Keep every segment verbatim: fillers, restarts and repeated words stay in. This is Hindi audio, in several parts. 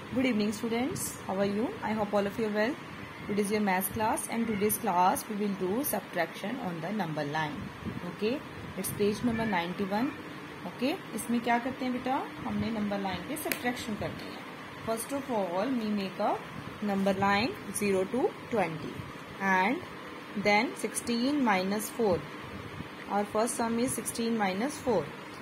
Good evening students, how are you? I hope all of you are well. Today is your math class and today's class we will do subtraction on the number line. Okay, it's page number ninety-one. Okay, इसमें क्या करते हैं बेटा, हमने number line पे subtraction करते हैं. First of all, we make a number line zero to twenty and then sixteen minus four. Our first sum is sixteen minus four.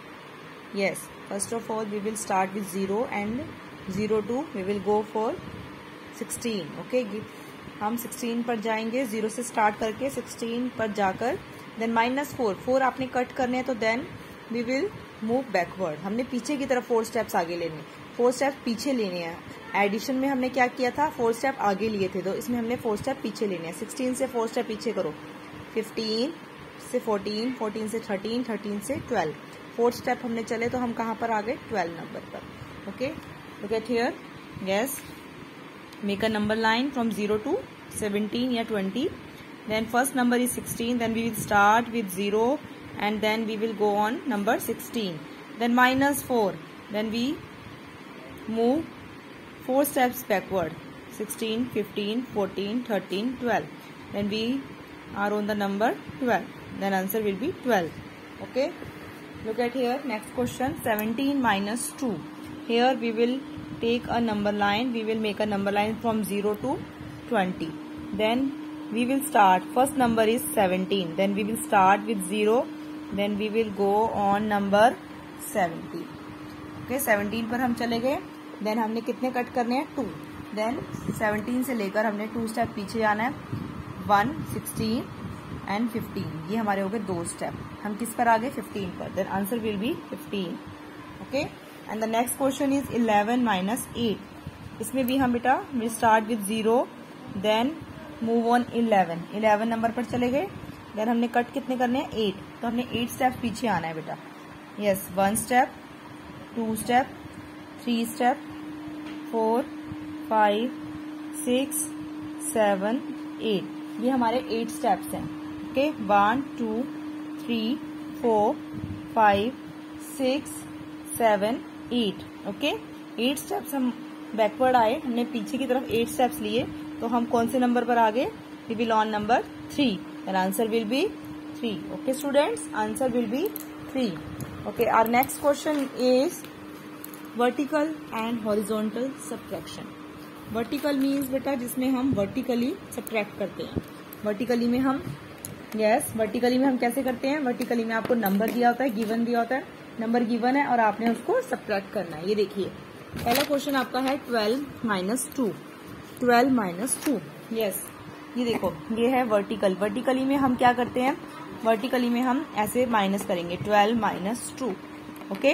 Yes, first of all we will start with zero and zero to we will go for sixteen. Okay, हम sixteen पर जाएंगे, zero से start करके sixteen पर जाकर then minus four. four आपने कट करने हैं तो then we will move backward. हमने पीछे की तरफ four steps आगे लेने, four steps पीछे लेने हैं. एडिशन में हमने क्या किया था, four step आगे लिए थे, तो इसमें हमने four step पीछे लेने हैं. sixteen से four step पीछे करो, fifteen से fourteen, fourteen से thirteen, thirteen से twelve. फोर्थ स्टेप हमने चले तो हम कहाँ पर आ गए, ट्वेल्व नंबर पर. Okay, look at here. Yes, make a number line from zero to seventeen या twenty. Then first number is sixteen. Then we will start with zero and then we will go on number sixteen. Then minus four. Then we move four steps backward, sixteen, fifteen, fourteen, thirteen, twelve. Then we are on the number twelve. Then answer will be twelve. Okay, look at here. Next question, seventeen minus two. Here we will take a number line. We will make a number line from zero to twenty. Then we will start. First number is seventeen. Then we will start with zero. Then we will go on number seventy. Okay, seventeen पर हम चले गए. Then हमने कितने कट करने हैं, two. Then seventeen से लेकर हमने two step पीछे जाना है, one, sixteen एंड फिफ्टीन. ये हमारे हो गए दो स्टेप. हम किस पर आ गए, फिफ्टीन पर. Then answer will be fifteen. Okay, and the next question is eleven minus eight. इसमें भी हम बेटा we start with zero, then move on eleven. Eleven number पर चले गए. देन हमने कट कितने करने हैं, एट. तो हमने एट स्टेप पीछे आना है बेटा. Yes, one step, two step, three step, four, five, six, seven, eight. ये हमारे एट स्टेप्स हैं. Okay, one, two, three, four, five, six, seven, eight. Okay, eight steps हम बैकवर्ड आए, हमने पीछे की तरफ एट स्टेप्स लिए, तो हम कौन से नंबर पर आ गए, we will on number three. And answer will be three. Okay students, answer will be three. Okay, our next question is vertical and horizontal subtraction. Vertical means बेटा जिसमें हम वर्टिकली सब्ट्रैक्ट करते हैं. वर्टिकली में हम यस वर्टिकली में हम कैसे करते हैं, वर्टिकली में आपको नंबर दिया होता है, गिवन दिया होता है, नंबर गिवन है और आपने उसको सब्ट्रैक्ट करना है. ये देखिए, पहला क्वेश्चन आपका है twelve minus two. Twelve minus two. Yes, ये देखो, ये है वर्टिकल. वर्टिकली में हम क्या करते हैं, वर्टिकली में हम ऐसे माइनस करेंगे, twelve minus two. Okay,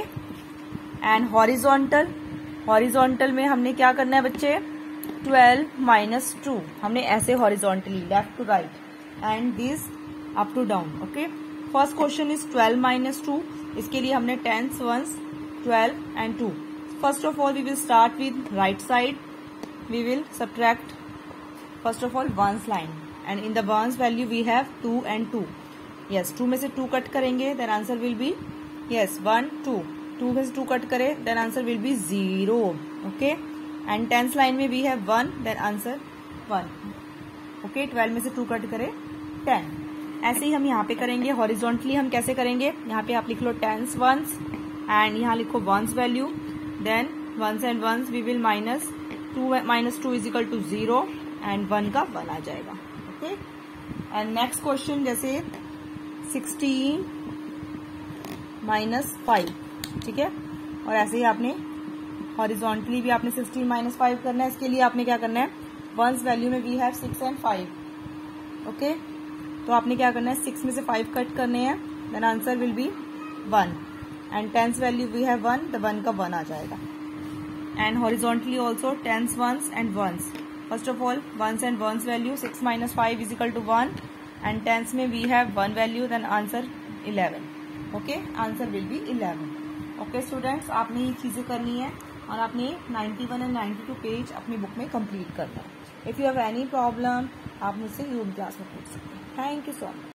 and horizontal. Horizontal में हमने क्या करना है बच्चे, ट्वेल्व माइनस टू. हमने ऐसे horizontally left to right and this up to down. Okay, first question is twelve minus two. इसके लिए हमने tens, ones, twelve and two. First of all we will start with right side. We will subtract first of all ones line and in the ones value we have two and two. Yes, two में से टू कट करेंगे, then answer will be yes one, two. To में से टू कट करे, then answer will be zero. Okay, and tenth line में we have one, then answer one. Okay, twelve में से टू कट करे, टेन. ऐसे ही हम यहाँ पे करेंगे. हॉरिजॉन्टली हम कैसे करेंगे, यहाँ पे आप लिख लो टेंस वंस एंड यहाँ लिखो ones value, then ones and ones we will minus two. Minus two is equal to zero and one का वन आ जाएगा. ओके, एंड नेक्स्ट क्वेश्चन जैसे सिक्सटीन माइनस फाइव. ठीक है, और ऐसे ही आपने हॉरिजॉन्टली भी आपने सिक्सटीन माइनस फाइव करना है. इसके लिए आपने क्या करना है, वंस वैल्यू में we have six and five. Okay, तो आपने क्या करना है, सिक्स में से फाइव कट करने हैं, then answer will be one. And tens value we have one, the one का वन आ जाएगा. And horizontally also tens ones and ones. First of all ones and ones value, six minus five is equal to one and tens में we have one value, then answer eleven. Okay, answer will be eleven. Okay students, आपने ये चीजें करनी है और आपने ninety one and ninety two page अपनी बुक में कंप्लीट करना है. If you have any problem आप मुझसे यूट्यूब क्लास में पूछ सकते हैं. Thank you so much.